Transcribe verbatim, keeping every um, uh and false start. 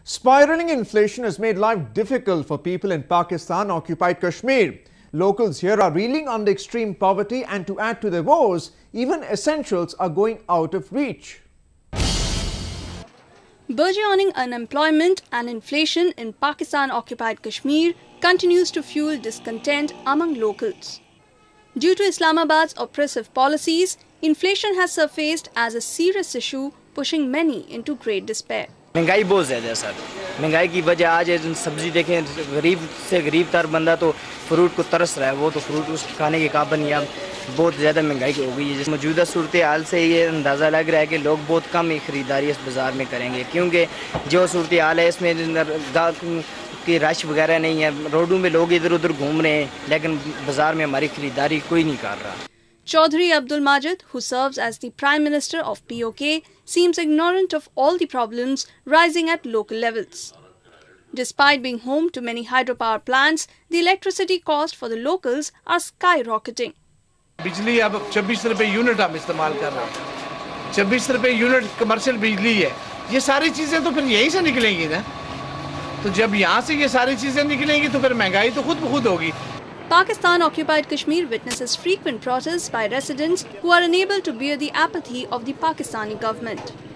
Spiraling inflation has made life difficult for people in Pakistan-occupied Kashmir. Locals here are reeling under extreme poverty, and to add to their woes, even essentials are going out of reach. Burgeoning unemployment and inflation in Pakistan-occupied Kashmir continues to fuel discontent among locals. Due to Islamabad's oppressive policies, inflation has surfaced as a serious issue, pushing many into great despair. महंगाई बहुत ज़्यादा है sir. महंगाई की वजह आज सब्जी देखें, गरीब से गरीब तर बंदा तो फ्रूट को तरस रहा है, वो तो फ्रूट उसके खाने के काबिल नहीं। अब बहुत ज़्यादा महंगाई हो गई है। जिस मौजूदा सूरत हाल से ये अंदाज़ा लग रहा है कि लोग बहुत कम ही ख़रीदारी इस बाज़ार में करेंगे, क्योंकि जो सूरत हाल है इसमें कि रश वगैरह नहीं है। रोडों में लोग इधर उधर घूम रहे हैं, लेकिन बाज़ार में हमारी ख़रीदारी कोई नहीं कर रहा। Chaudhry Abdul Majid, who serves as the Prime Minister of P O K, seems ignorant of all the problems rising at local levels. Despite being home to many hydropower plants, the electricity cost for the locals are skyrocketing. बिजली अब छब्बीस रुपए unit हम इस्तेमाल कर रहे हैं। छब्बीस रुपए यूनिट कमर्शियल बिजली है। ये सारी चीजें तो फिर यहीं से निकलेंगी ना। तो जब यहाँ से ये सारी चीजें निकलेंगी तो फिर महंगाई तो खुद ब खुद होगी। Pakistan-occupied Kashmir witnesses frequent protests by residents who are unable to bear the apathy of the Pakistani government.